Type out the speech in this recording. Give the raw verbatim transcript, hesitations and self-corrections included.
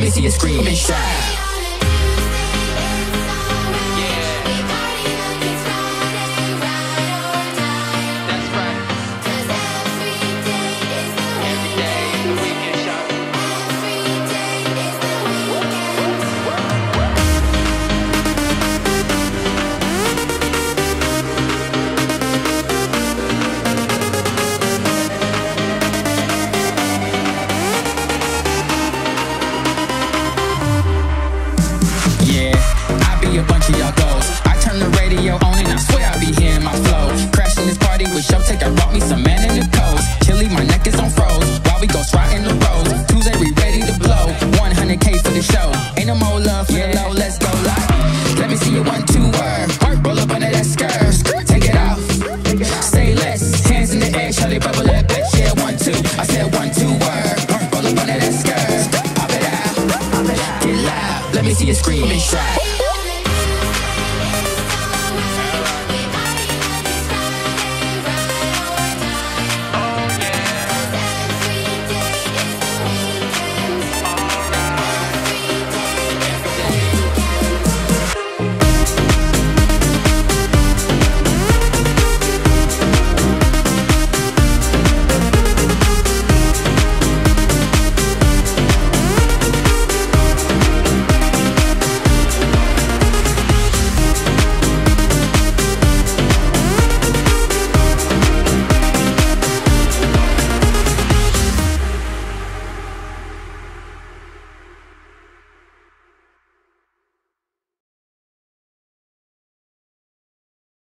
Let me see you scream and shout. A bunch of y'all goes. I turn the radio on and I swear I be hearing my flow. Crashing this party with Showtech, I brought me some man in the coast. Chili, my neck is on froze while we go right in the road. Tuesday, we ready to blow. one hundred K for the show. Ain't no more love for the low, let's go live. Let me see you one, two, word. Work, roll up under that skirt. Take it off. Say less. Hands in the air, Charlie bubble that bitch. Yeah, one, two. I said one, two, word. Work, roll up under that skirt. Pop it out. Get loud. Let me see you scream and shout.